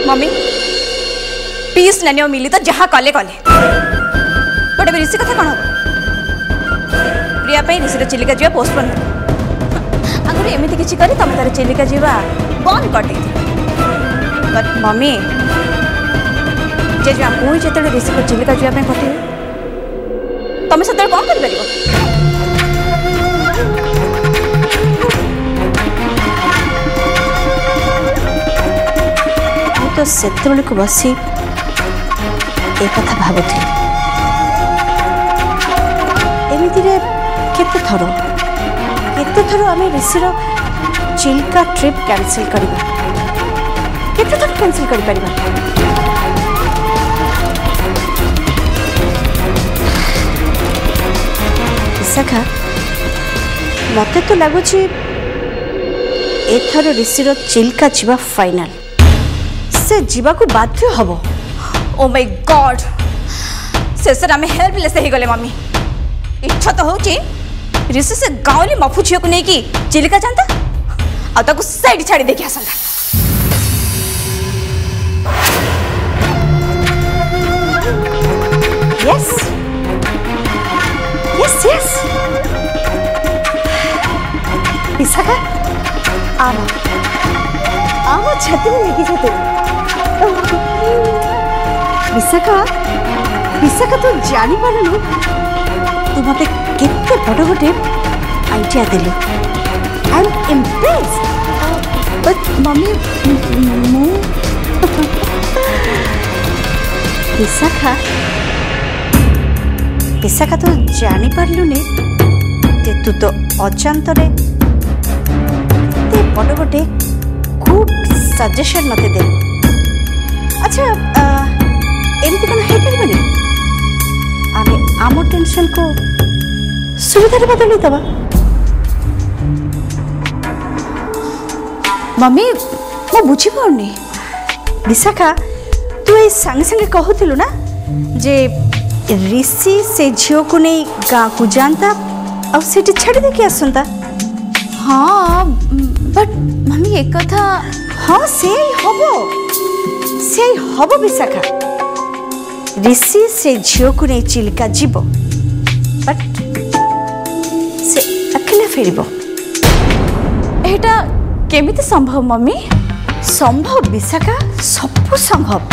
Mummy piece नानी मिली तो जहाँ कले कले बट ऋषि कथा कौन हम प्रिया ऋषि चिलिका जीवा पोस्टपोन आगुरी एमती किसी कर तुम तार चिलिका जीवा बंद कर बट मम्मी जेजेमा पुई जो ऋषि को चिलिका जीवाई पठे तुम से कौन कर तो से बसी एक कथा भावुली एमती केते थर आम ऋषिर चिल्का ट्रिप कैंसिल करवा केते थर कैंसिल कर परिबा विशाखा मते तो लगुच एथर ऋषिर चिल्का जीवा फाइनल से जीवा को बाध्य हबो। ओ माय गॉड शेष आम हेल्पलेस हो गले मम्मी इच्छा तो होची ऋषि से गाँवली मफु झील को लेकिन चिलिका जाता आउ साइड छाड़ी देखी आसंता यस यस यस विशाखा आम आम छाती में लेके जाते विशाखा विशाखा तो जानी पारनु तू मते केते बड़ गोटे आइडिया देलु I am impressed but mummy मु विशाखा विशाखा तो जानी पारलुनी जे तू तो अजांतरे ते बड़ गोटे गुड सजेशन मते दे अच्छा एमती कौन है पारे आम आम टेंशन को सुविधा बदल दबा मम्मी मु बुझी पाउनी विशाखा तू ये संगे संगे कहूलु ना जे ऋषि से झील को नहीं गाँ को जानता और सेठी छाड़ी देखी आसंता हाँ बट मम्मी एक कथा हाँ से हबो विशाखा ऋषि से झील को नहीं चिलिका जीव बट से अकेला फेरब एटा केमिति संभव मम्मी संभव विशाखा सब संभव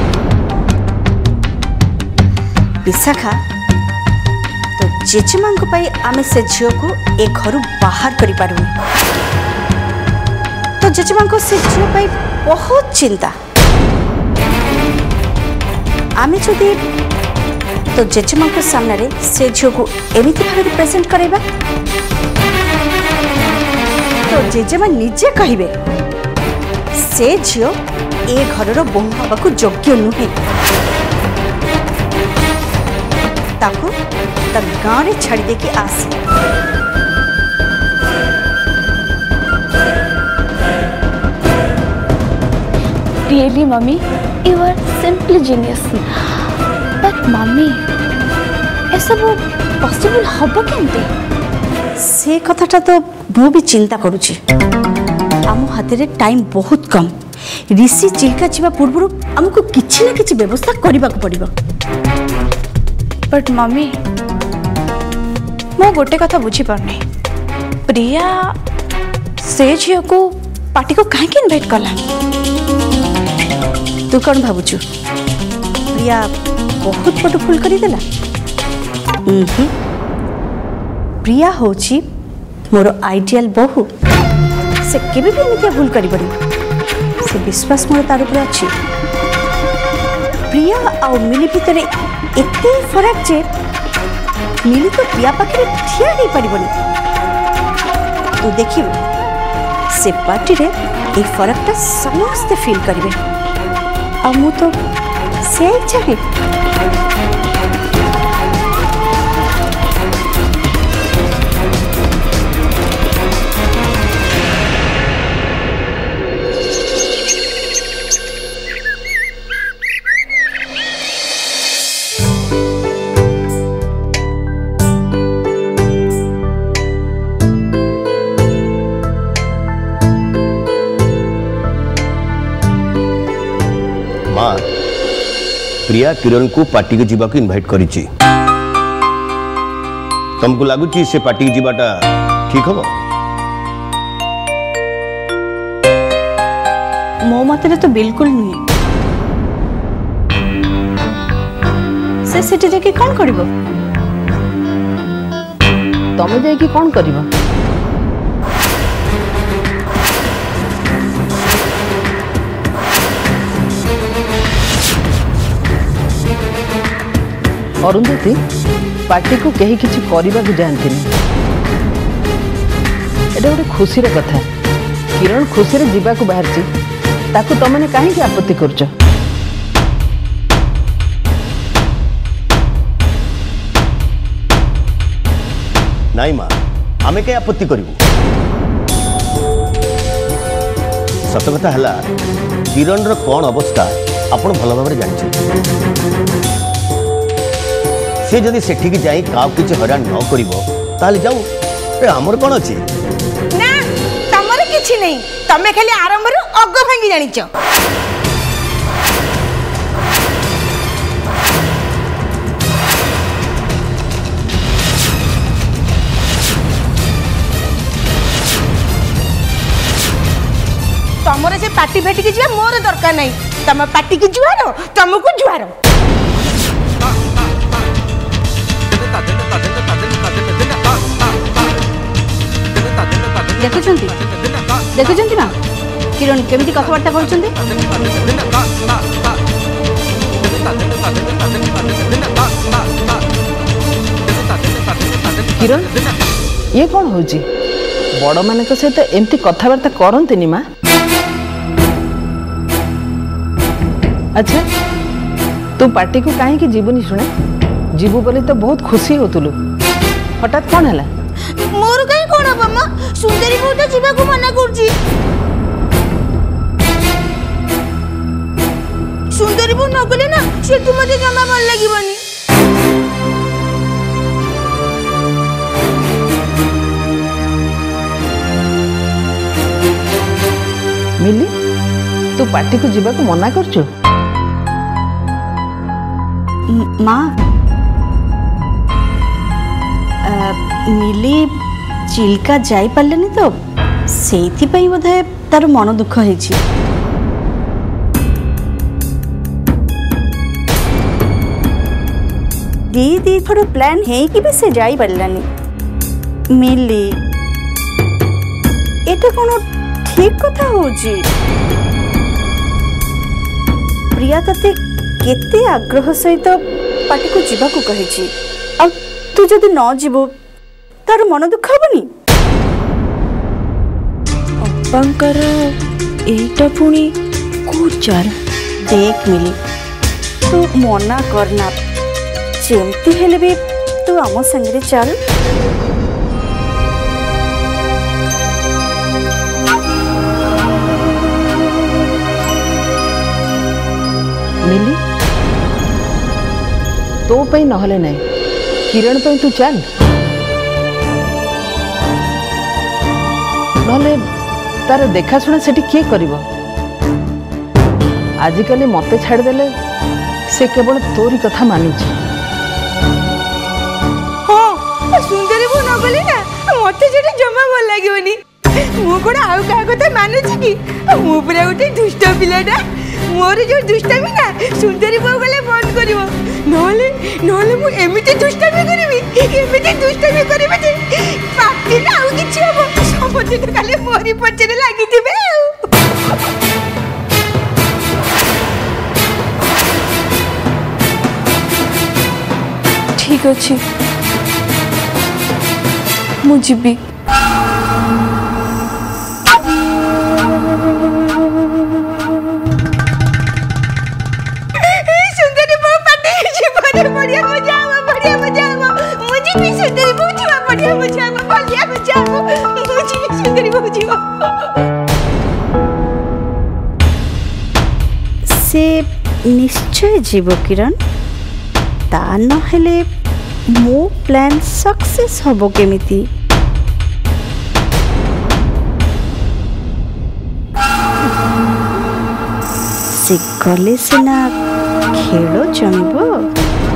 विशाखा तो जेजेमा आम से झील को ए घर बाहर कर पारूनी तो जेजेमा से झील बहुत चिंता आमे जदि तो जेजेमा सामने से झील को एमती भाव प्रेजेंट करवा तो जेजेमा निजे कहे से झील ए घर बोहू हवा को योग्य नुहे ताकू तब गाँव में छाड़ी देके आसे really mummy you are simply genius but mummy ए सब पॉसिबल हबो केंते से कथाटा तो मु भी चिंता करुची आम हाथ में टाइम बहुत कम ऋषि चिल्का जीवा पूर्व आमको किछि ना किछि व्यवस्था करबा को पड़िबो बट मम्मी मो गोटे कथा बुझी पारनी प्रिया से झील को पार्टी को कहीं इनवाइट कला तू कौन भावुचु प्रिया बहुत बड़ भूल करदेला प्रिया होची मोर आइडियल बहु से केबे भी एमितिया भूल करिबनी से विश्वास मोर तार ऊपर अछि प्रिया आ मिली भितर एते फरक जे मिली तो प्रिया पाखे ठिया नहीं पारिबनी तू देखिबे से पार्टी रे ए फरकटा समस्त फील करिवे आ मु तो से चाहे माँ प्रिया किरण को पार्टी के जीवा को इनवाइट करिछि। तुमको लगुच से पार्टी की जीवाटा ठीक हम? मो मत तो बिल्कुल नुहे। से सेठी जाके कौन करिवो? तमे जाके कौन करिवो? अरुंधति पार्टी को कहीं किसी करने को जाती एटा गोटे खुशी कथा। किरण खुशी रे जीवा को बाहर ताकू तमने कहीं आपत्ति करछ? नाई माँ आमे कहीं आपत्ति करूँ? सत कथा है किरण रो कौन अवस्था आपण भल भाव जानी। से जदि सेठी जाई का किछि हैरान न करिवो ताले जाऊ ए हमर कोन अछि ना तमर किछि नै तमे खाली आरंभ रो अग भांगी जानिछ। तमरे से पार्टी फेटी के जिया मोर दरकार नै। तम पार्टी की जुआरो तमको जुआरो। देखुंती माँ किरण केमिति कथबार्ता करुछंती। किरण ये कौन होची? बड़ मान सहित एमती कथबार्ता करंती माँ? अच्छा तू पार्टी को कहीं जीवनी शुणे? जीवु बोली तो बहुत खुशी होतुलु, हठात कौन है? मोर कहीं कौन हम मामा? सुंदरी बहुत जीवा को मना करछि। सुंदरी बहुत न गले ना से तू मते जमा भल लागिबनी। मिली तू पार्टी को जीवा को मना करछु? माँ मिली चिल्का जाई पारलेनी तो सेइथि पई बोधे तार मन दुख हेछि। दी थोड़ा प्लान है कि भी से जाई पारलानी। मिली एटा कोनो ठीक कथा होछि? प्रिया तते केते आग्रह सहित पार्टी को जीवा को कहिछि आ तू जदि न जीवो तार मन दुख हबनी? अप्पांकर एटा पुणी को चाल देख मिली तू मना करना जेमती हेले भी तू आम संगे चल। मिली तो पई नहले नहीं किरण पई तू चल नहले तार देखा शुणा सेठी किए करिवो? आजिकली मते छाड़ देले से केवल तोरी कथा मानुची। हां सुंदरी बो न गले ना मते जेडी जमा भल लागिवनी। मु कोन आउ का कथा मानुची कि मु पुरा उठे दुष्ट पिलाटा। मोर जो दुष्टामी ना सुंदरी बो गले बंद करिवो नहले नहले मु एमिति दुष्टामी करिवि एमिति दुष्टामी करिवि जे पापी ना आउ किछि हबो समझे तो खाली मोरी पछरे लागि दिबे। ठीक अछि मु जिबी। से निश्चय जीव किरण ता न हेले मो प्लान सक्सेस हबो केमिति? से गले सिना खेल जमिब।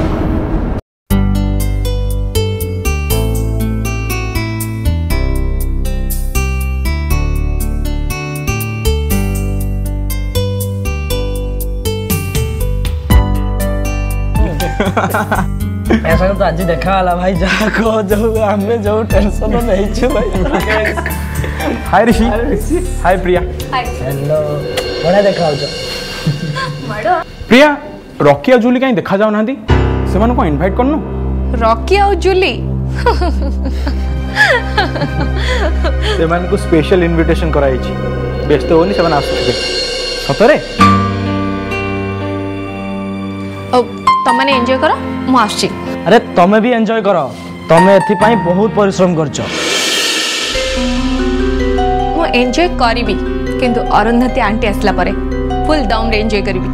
ऐसा तो आज देखा वाला भाई जहाँ को जो हमें जो टेंशन नहीं छे भाई। हाय ऋषि। हाय प्रिया। हेलो बड़ा देखा हो प्रिया। रॉकी और जूली कहीं देखा जाऊ नांदी से मानो को इनवाइट करनो। रॉकी और जूली से मान को स्पेशल इनविटेशन कराई छी। व्यस्त होनी से माने आसुबे सतरे। ओ तमने एंजॉय करो मु आछी। अरे तमे भी एंजॉय करो तमे एथि पई बहुत परिश्रम करछो। मु एंजॉय करिबी किंतु अरुंधति आंटी आसला परे फुल दम रे एंजॉय करिबी।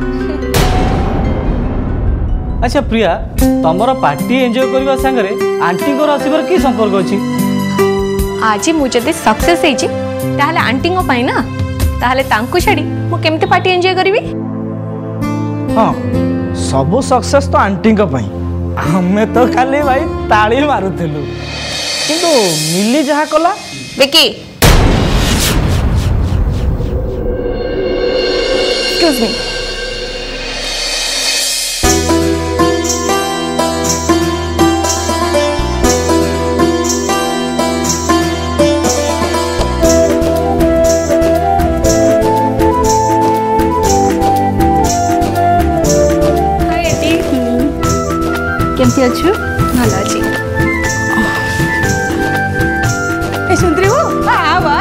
अच्छा प्रिया तमरो पार्टी एंजॉय करबा संगरे आंटी को आसीबार की संपर्क अछि? आज मु जदि सक्सेस हेछि ताहले आंटी को पई ना ताहले तांको छाडी मु केमते पार्टी एंजॉय करिबी? हां सबो सक्सेस तो आंटी को पई हमें तो खाली भाई ताली मारुथिलु किंतु मिली जहा कला। Vicky excuse me. केमती अच्छु? भल अच्छी। सुंदरी हो आवा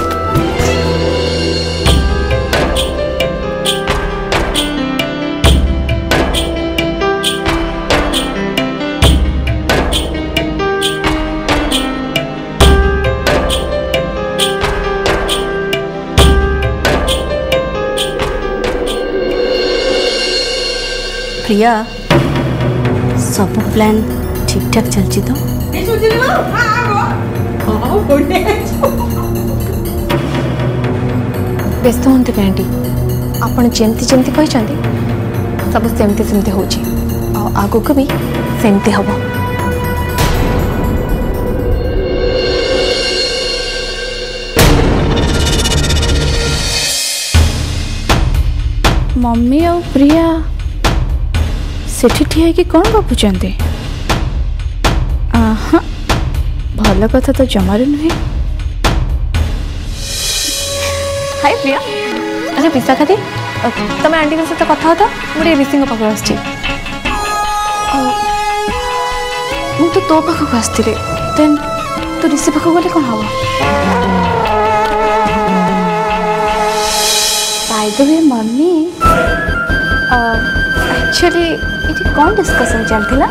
प्रिया सब प्लान ठीक ठाक चलची तो? व्यस्त हमें आंटी आपण जमती जमती कहते सब सेमती सेमती होची आगो को भी सेमती हम। मम्मी और प्रिया सेठी ठिया कि कौन गपुचंती? आहा भल कथा तो जमारे नुहे। हाय प्रिया। अच्छा विशाखा दी तुम आंटी सहित कथा होता मुझे ऋषि पाख आसती तो तो पाखक आसती देन तो ऋषि पाख गले कौन हम? By the way mummy actually ये कौन डिस्कशन चलता?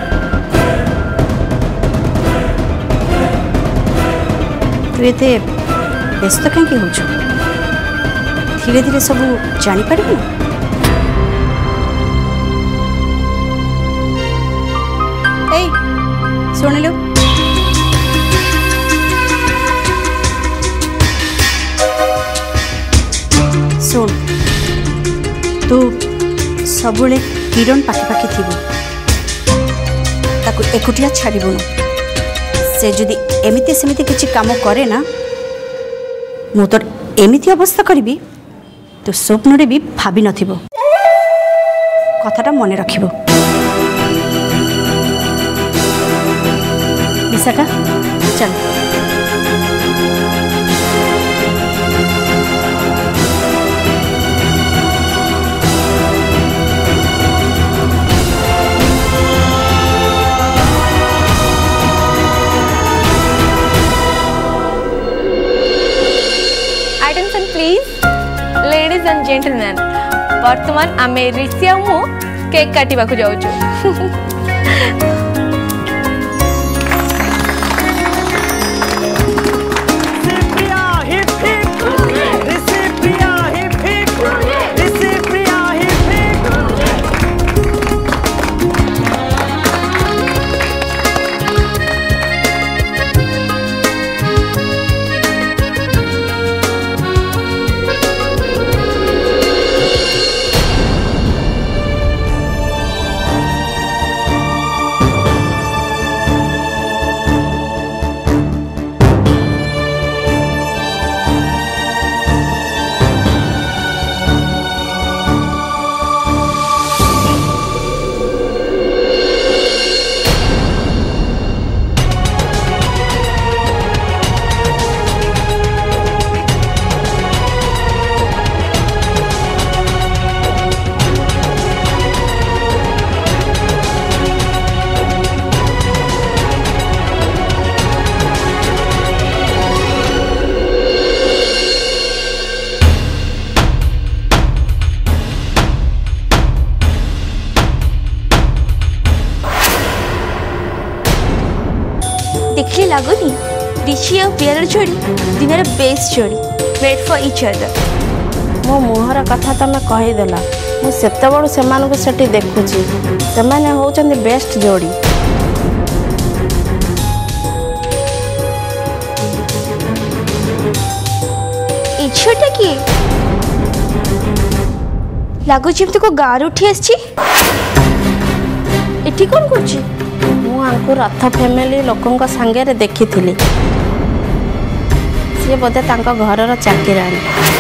तू ये व्यस्त कहीं हो धीरे धीरे सब जापर शुण लो शुण तू सब किरण पाखिपाखि थी एकुटिया छाड़बुन से जदि एमती सेमती किसी काम करे ना मु तो एमती अवस्था करी तो स्वप्न भी भाभी नथिबो कथाटा मन रखिबो। विशाखा चल attention please ladies and gentleman वर्तमान आमे ऋषि और मु केक काटिबा को जाउछु। लगुनि ऋषि और प्रियार जोड़ी दिन बेस्ट जोड़ी मेड फॉर इच अदर मो मुहर कथा तुम कहीदेल मुझे से देखुची से होचंदी बेस्ट जोड़ी इच्छा किए लगुच को गाँव उठी आसी कौन कर रथ फैमिली लोकों सांगे देखी सी बोधे घर चाकरानी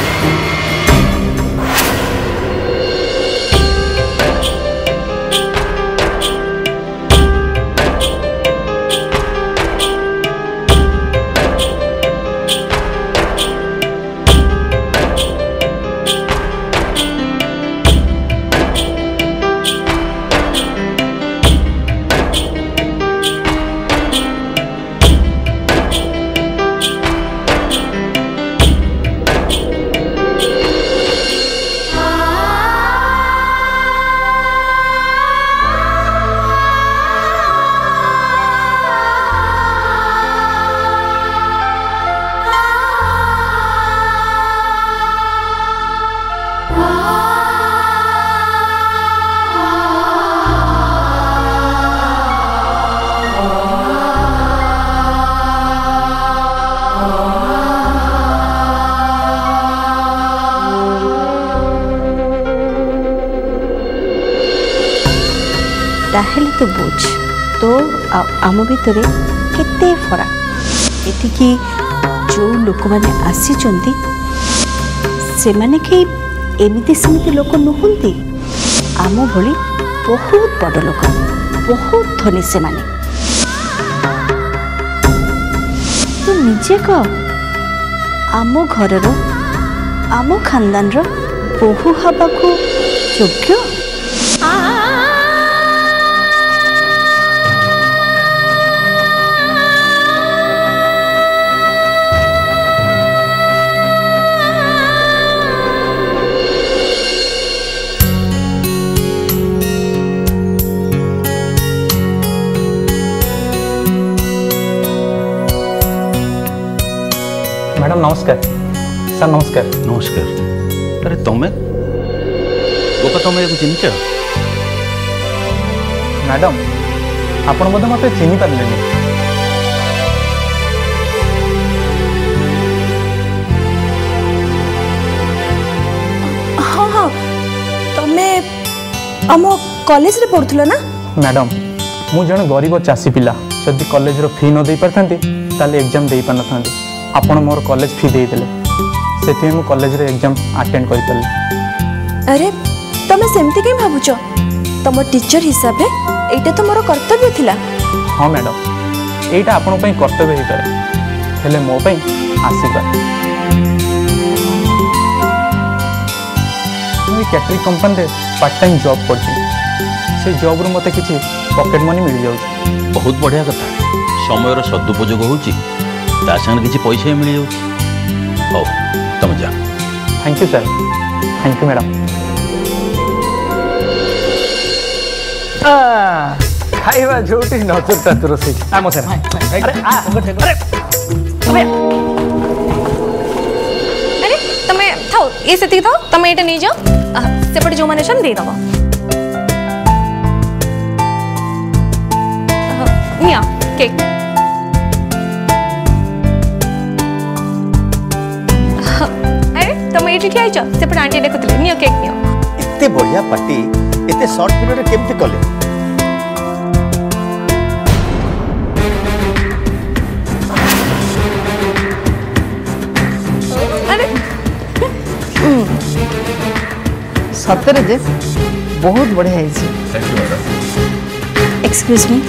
ताहेले तो बुझ तो आम भितर केते फरक एतिकी जो लोक मैंने आसी से माने कि एमती सेमती लोक नुहंती आम भली बहुत बड़ लोक बहुत धनी से माने तो निजे कह आम घर आम खानदान बहु हवा को योग्य मैडम नमस्कार सर नमस्कार नमस्कार अरे तुम्हें गोपा तुम्हें चिन्ह मैडम आपण बोधे मत चिन्ह पारे हाँ हाँ तुम्हें आम कॉलेज रे पढ़ुथिलो ना मैडम मु जन गरीब चाषी पिला जदि कॉलेज रो फी न दे पारथांती ताले एग्जाम दे पार नथांती आपण मोर कॉलेज फी दे देले सेति मु कॉलेज रे एग्जाम अटेंड करि परले अरे तमे सेमती कहीं भाबुच तुम टीचर हिसाब रे एटा तो मोर कर्तव्य थिला हाँ मैडम एटा आपण पई कर्तव्य ही करे हेले मो पई आशीर्वाद मु कैटरिंग कंपनी रे पार्ट टाइम जॉब करछी से जॉब रो मते किछि पॉकेट मनी मिल जाउछ बहुत बढ़िया कथा समय सदुपयोग होउची ता संग किछि पैसा मिल जाउछ हो तुम जा thank you sir thank you madam खाइबा जोटी नजर तातुर से आमो सर अरे अरे तमे थाओ ये सेति थाओ तमे एटा नै जाओ सेपटे जो माने छन दे दबो निया केक अरे तमे एठी ठिया छ सेपटे आंटी देखुतले निया केक निया इतने बढ़िया पार्टी इतने शॉर्ट पीरियड रे केमति कले अरे सतरे जे बहुत बढ़िया है छी thank you madam excuse me